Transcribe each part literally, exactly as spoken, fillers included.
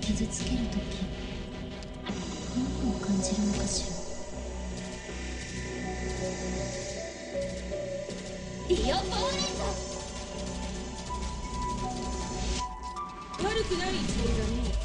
傷つけるとき何を感じるのかしら。ディオポーレント、悪くないつもりだね。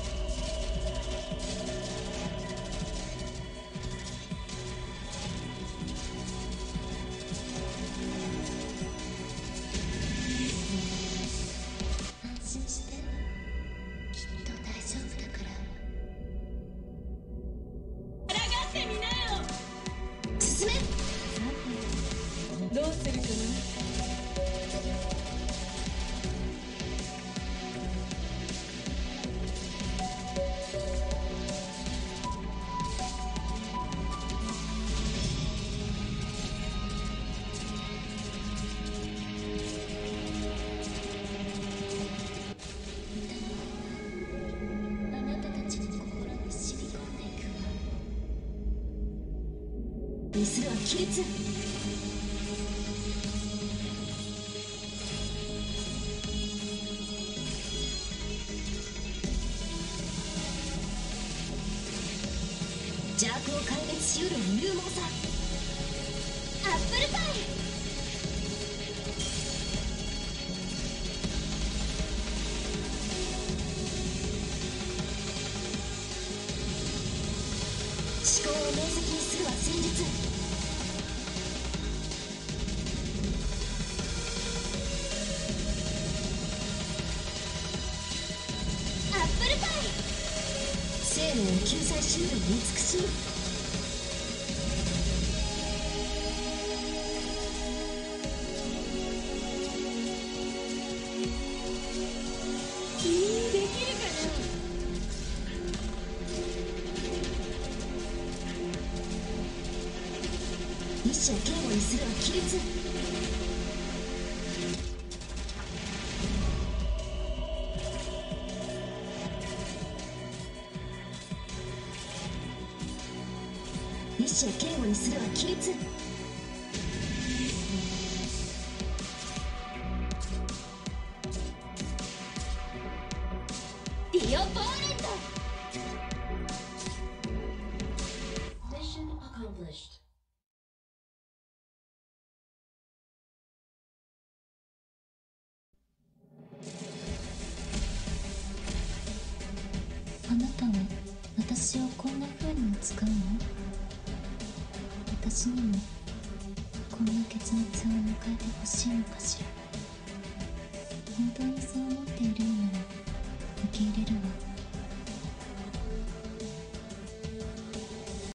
どうするかな。あなたたちの心に染み込んでいくわ。ミスるは規律。邪悪を壊滅しうる勇猛さ。アップルパイ。思考を明晰にするは戦術。アップルパイ。生命を救済しうる慈しみ。君にできるかな。意志を堅固にするは規律。意志を堅固にするは規律。ディオポーレント。Mission accomplished。あなたは私をこんな風に扱うの？私にもこんな結末を迎えてほしいのかしら。本当に